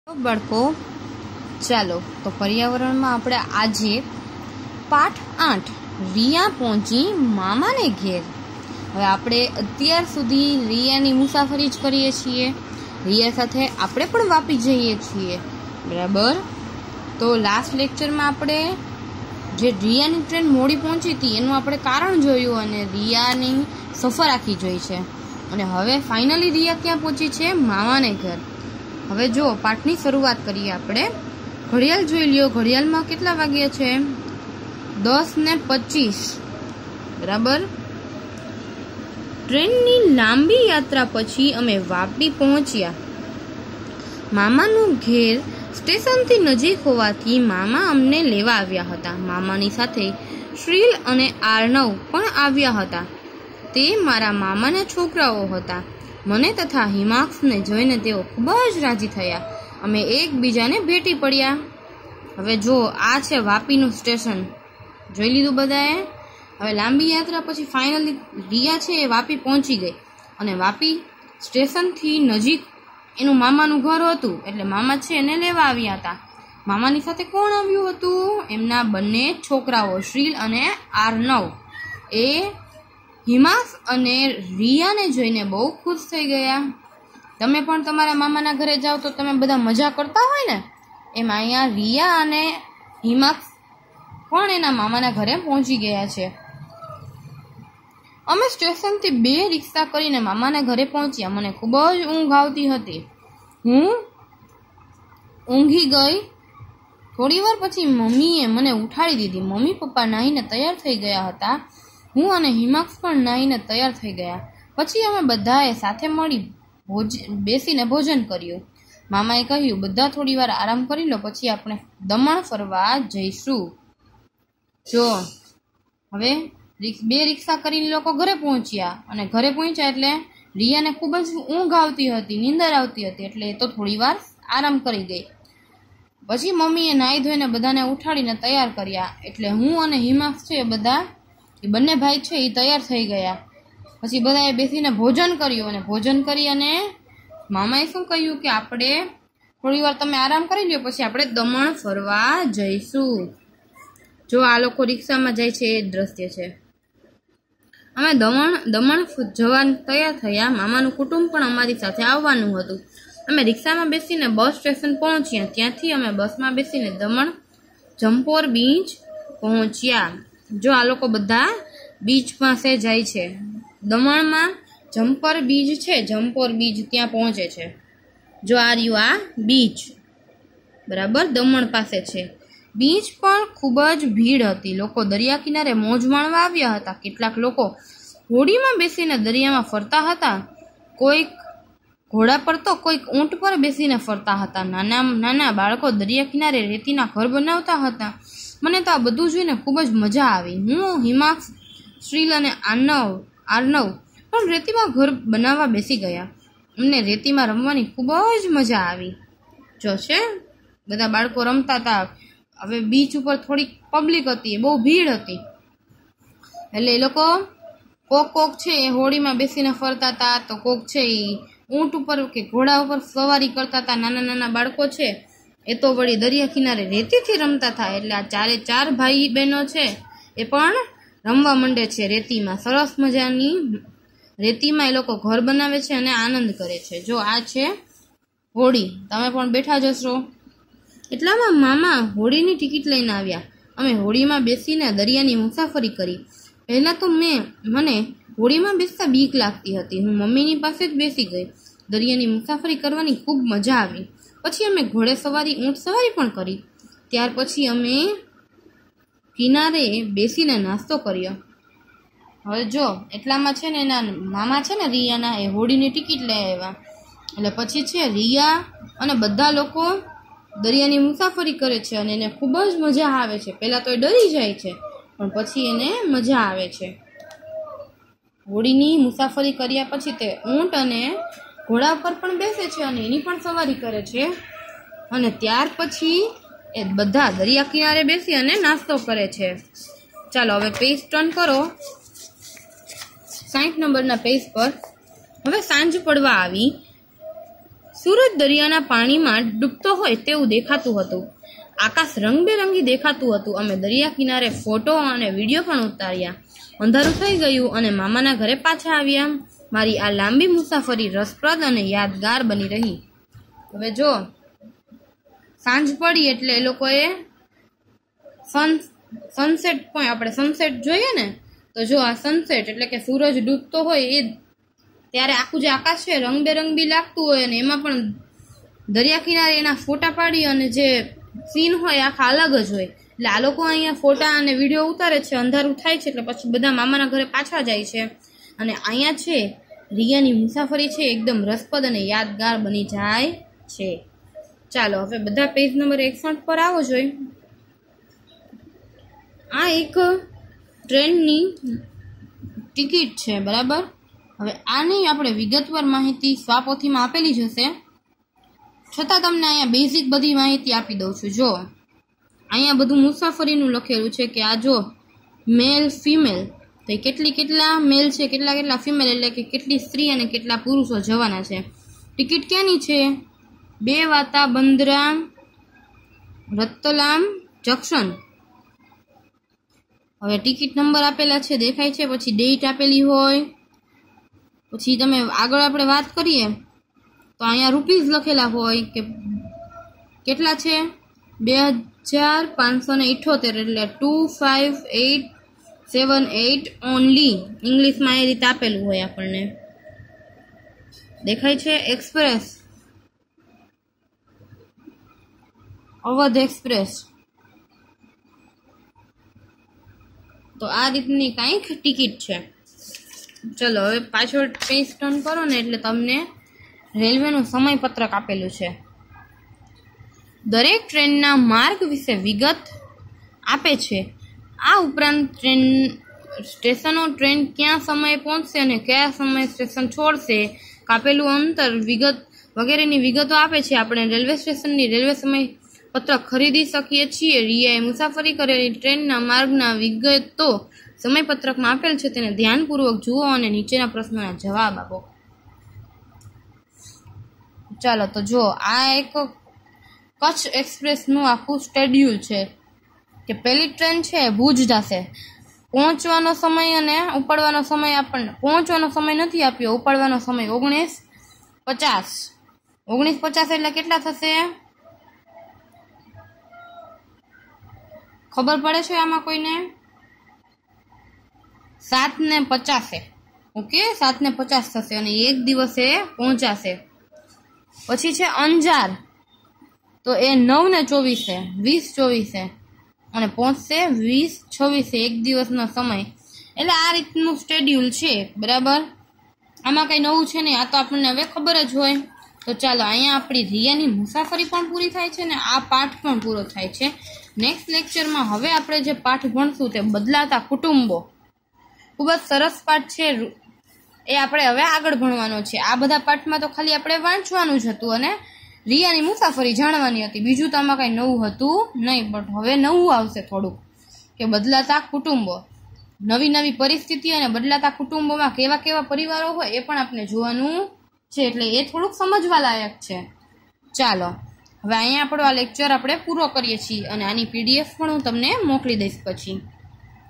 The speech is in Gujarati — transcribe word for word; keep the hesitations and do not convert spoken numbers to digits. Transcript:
बाळको चालो तो पर्यावरण में आपणे आजे पाठ आठ रिया पहोंची मामा ने घेर। हवे आपणे अत्यार सुधी रियानी मुसाफरी ज करीए छीए। रिया साथे आपणे पण वापी जईए छीए, बराबर। तो लास्ट लेक्चर में आपणे जे रियानी ट्रेन मोडी पहोंची थी एनुं आपणे कारण जोयुं अने रियानी सफर आखी जोई छे। अने हवे फाइनली रिया क्यां पहोंची छे? मामाने घर। हवे जो पाठनी शरूआत करीए आपणे। घड़ियाल जोई ल्यो, घड़ियाल में केटला वाग्या छे? दस ने पच्चीस, बराबर। ट्रेननी लांबी यात्रा पछी अमे वापी पहोंच्या। मामानुं घेर स्टेशन थी नजीक होवाथी मामा अमने लेवा आव्या हता। मामानी साथे श्रील अने आर्णव पण आव्या हता। ते मारा मामाना छोकराओ हता। मने तथा हिमाक्स ने जोईने तेओ खूब ज राजी थया। अमे एकबीजाने भेटी पड्या। हवे जो आ छे वापीनुं स्टेशन, जोई लीधुं बधाए। हवे लांबी यात्रा पछी फाइनली रिया छे ए वापी पहोंची गई अने वापी स्टेशन थी नजीक एनुं मामानुं घर हतुं, एटले मामा छे एने लेवा आव्या हता। मामानी साथे कोण आव्युं हतुं? एमना बंने छोकराओ श्रील अने आर्णव। ए हिमाक्स अने रिया ने जोईने बहु खुश थई गया। तमे पण तमारा मामाना घरे जाओ तो तमे बधा मजा करता होय ने, एम अहींया रिया अने हिमाक्स पण एना मामाना घरे पहोंची गया छे। अमे स्टेशन थी बे रिक्शा करीने मामाना घरे पहोंच्या। मने खूब ज ऊंघ आवती हती। हूँ ऊंघी गई। थोड़ी वार पछी मम्मीए मने उठाड़ी दीधी। मम्मी पप्पा नाहीने तैयार थई गया हता। हूँ अने हिमाक्स पण नाहीने तैयार थई गया। पछी अमे बधाए साथे मळी भोज बेसीने भोजन कर्युं। मामाए कह्युं, बधा थोड़ी वार आराम करी लो, पछी आपणे दमण फरवा जईशुं। जो हवे बे रिक्शा करीने लोको घरे पहोंच्या अने घरे पहोंच्या एटले रियाने खूब ज ऊंघ आवती हती, नींदर आवती हती, एटले ए तो थोड़ी वार आराम करी गई। पछी मम्मीए नाही धोईने बधाने उठाड़ीने तैयार कर्या। एटले हूँ अने हिमाक्स छे बधा ए बंने भाई छे ए तैयार थई गया। पछी बधाए बेसीने भोजन कर्युं अने भोजन करी अने मामाए शुं कह्युं के आपणे थोड़ी वार तमे आराम करी ल्यो, पछी आपणे दमण फरवा जईशुं। जो आ लोको रिक्शामां जाय छे ए दृश्य छे। अमे दमण दमण जवा तैयार थया। मामानुं कुटुंब पण अमारी साथे आववानुं हतुं। अमे रिक्शामां बेसीने बस स्टेशन पहोंच्या। त्यांथी अमे बसमां बेसीने दमण जम्पोर बीच पहोंच्या। जो आ लोको बधा बीच पासे जाय छे। दमणमां जम्पर बीच छे, जम्पोर बीच त्यां पहोंचे छे। जो आ रह्युं आ बीच, बराबर, दमण पासे छे। बीच पर खूब ज भीड़ हती। लोको दरिया किनारे मोज माणवा आव्या हता। केटलाक लोको होडीमां बेसीने दरियामां फरता हता। कोईक घोड़ा पर तो कोईक ऊंट पर बेसीने फरता हता। नाना नाना बाळको दरिया किनारे रेतीना घर बनावता हता। मने तो आ बधुं जोईने खूब ज मजा आवी। हूँ, हिमाक्स, श्रील अने आर्णव आर्णव पण रेतीमां घर बनाववा बेसी गया। अमने रेतीमां रमवानी खूब ज मजा आवी। जो छे बधा बाळको रमता हता। हवे बीच पर थोड़ी पब्लिक हती, बहु भीड़ हती, એટલે એ લોકો કોક કોક છે એ હોડીમાં બેસીને ફરતા હતા, તો કોક છે એ ઊંટ ઉપર કે ઘોડા ઉપર સવારી કરતા હતા। નાના નાના બાળકો છે એ તો વળી દરિયા કિનારે રેતીથી રમતા હતા। એટલે આ ચારે ચાર ભાઈ બહેનો છે એ પણ રમવા માંડે છે રેતીમાં। સરસ મજાની રેતીમાં એ લોકો ઘર બનાવે છે અને આનંદ કરે છે। જો આ છે હોડી, તમે પણ બેઠા જશો। એટલામાં મામા હોડીની ટિકિટ લઈને આવ્યા। અમે હોડીમાં બેસીને દરિયાની મુસાફરી કરી। પહેલા તો મેં મને હોડીમાં બેસતા બીક લાગતી હતી। હું મમ્મીની પાસે જ બેસી ગઈ। દરિયાની મુસાફરી કરવાની ખૂબ મજા આવી। પછી અમે ઘોડે સવારી, ઊંટ સવારી પણ કરી। ત્યાર પછી અમે કિનારે બેસીને નાસ્તો કર્યો। હવે જો એટલામાં છે ને એના મામા છે ને રિયાના, એ હોડીની ટિકિટ લઈ આવ્યા। એટલે પછી છે રિયા અને બધા લોકો દરિયાની મુસાફરી કરે છે અને એને ખૂબ જ મજા આવે છે। પહેલા તો એ ડરી જાય છે પણ પછી એને મજા આવે છે। હોડીની મુસાફરી કર્યા પછી તે ઊંટ અને ઘોડા પર પણ બેસે છે અને એની પણ સવારી કરે છે અને ત્યાર પછી એ બધા દરિયા કિનારે બેસી અને નાસ્તો કરે છે। ચાલો હવે પેજ ટર્ન કરો સાઠ નંબરના પેજ પર। હવે સાંજ પડવા આવી। સૂરજ દરિયાના પાણીમાં ડૂબતો હોય તેવું દેખાતું હતું. આકાશ રંગબેરંગી દેખાતું હતું. અમે દરિયા કિનારે ફોટો અને વિડીયો પણ ઉતાર્યા. અંધારું થઈ ગયું અને મામાના ઘરે પાછા આવ્યા. મારી આ લાંબી મુસાફરી રસપ્રદ અને યાદગાર બની રહી. હવે જો સાંજ પડી એટલે એ લોકોએ સન સનસેટ પણ આપણે સનસેટ જોઈએ ને, તો જો આ સનસેટ એટલે કે સૂરજ ડૂબતો હોય એ ત્યારે આખું જે આકાશ છે રંગબેરંગી લાગતું હોય અને એમાં પણ દરિયા કિનારે એના ફોટા પાડી અને જે સીન હોય આખા અલગ જ હોય. એટલે આ લોકો અહીંયા ફોટા અને વિડીયો ઉતારે છે. અંધારું થાય છે એટલે પછી બધા મામાના ઘરે પાછા જાય છે. અને અહીંયા છે રિયાની મુસાફરી છે એકદમ રસપ્રદ અને યાદગાર બની જાય છે. ચાલો હવે બધા પેજ નંબર એકસઠ પર આવો જોઈએ. આ એક ટ્રેનની ટિકિટ છે, બરાબર. હવે આની આપણે વિગતવાર માહિતી સ્વાપોથીમાં આપેલી જ હશે, છતાં તમને અહીંયા બેઝિક બધી માહિતી આપી દઉં છું. જો અહીંયા બધું મુસાફરીનું લખેલું છે કે આ જો મેલ ફિમેલ તો કેટલી કેટલા મેલ છે, કેટલા કેટલા ફિમેલ એટલે કે કેટલી સ્ત્રી અને કેટલા પુરુષો જવાના છે. ટિકિટ ક્યાંની છે? બે વાતા બંદરા રતલામ જંકશન. હવે ટિકિટ નંબર આપેલા છે દેખાય છે, પછી ડેટ આપેલી હોય, પછી તમે આગળ આપણે વાત કરીએ તો અહીંયા રૂપીઝ લખેલા હોય કે કેટલા છે બે હજાર પાંચસો ને ઇઠોતેર એટલે two five eight seven eight only. ઇંગ્લિશમાં એ રીતે આપેલું હોય આપણને દેખાય છે. Express Awadh express. તો આ રીતની કાંઈક ટિકિટ છે. ચલો હવે પાછળ પેજ ટર્ન કરો ને એટલે તમને રેલવેનું સમયપત્રક આપેલું છે. દરેક ટ્રેનના માર્ગ વિશે વિગત આપે છે. આ ઉપરાંત ટ્રેન સ્ટેશનો, ટ્રેન ક્યાં સમયે પહોંચશે અને કયા સમયે સ્ટેશન છોડશે, કાપેલું અંતર, વિગત વગેરેની વિગતો આપે છે. આપણે રેલવે સ્ટેશનની રેલવે સમય પત્રક ખરીદી શકીએ છીએ. રિયાએ મુસાફરી કરેલી ટ્રેનના માર્ગના વિગતો સમયપત્રકમાં આપેલ છે, તેને ધ્યાનપૂર્વક જુઓ અને નીચેના પ્રશ્નોના જવાબ આપો. ચાલો તો જો આ એક કચ્છ એક્સપ્રેસનું આખું શેડ્યુલ છે કે પહેલી ટ્રેન છે ભુજ જશે. પહોંચવાનો સમય અને ઉપાડવાનો સમય આપણને પહોંચવાનો સમય નથી આપ્યો, ઉપાડવાનો સમય ઓગણીસ પચાસ. ઓગણીસ પચાસ એટલે કેટલા થશે ખબર પડે છે આમાં કોઈને? સાત ને પચાસે. ઓકે, સાત ને પચાસ થશે અને એક દિવસે પહોંચાશે. પછી છે અંજાર, તો એ નવ ને ચોવીસે વીસ ચોવીસે અને પહોંચશે વીસ છવ્વીસે, એક દિવસનો સમય. એટલે આ રીતનું શેડ્યુલ છે, બરાબર. આમાં કંઈ નવું છે નહીં, આ તો આપણને હવે ખબર જ હોય. તો ચાલો અહીંયા આપણી રિયાની મુસાફરી પણ પૂરી થાય છે ને આ પાઠ પણ પૂરો થાય છે. નેક્સ્ટ લેક્ચરમાં હવે આપણે જે પાઠ ભણશું તે બદલાતા કુટુંબો. ખૂબ જ સરસ પાઠ છે, એ આપણે હવે આગળ ભણવાનો છે. આ બધા પાઠમાં તો ખાલી આપણે વાંચવાનું જ હતું અને રિયાની મુસાફરી જાણવાની હતી, બીજું તો આમાં કંઈ નવું હતું નહીં. બટ હવે નવું આવશે થોડુંક કે બદલાતા કુટુંબો, નવી નવી પરિસ્થિતિ અને બદલાતા કુટુંબોમાં કેવા કેવા પરિવારો હોય એ પણ આપણે જોવાનું છે. એટલે એ થોડુંક સમજવા લાયક છે. ચાલો હવે અહીંયા આપણો આ લેક્ચર આપણે પૂરો કરીએ છીએ અને આની પીડીએફ પણ હું તમને મોકલી દઈશ પછી.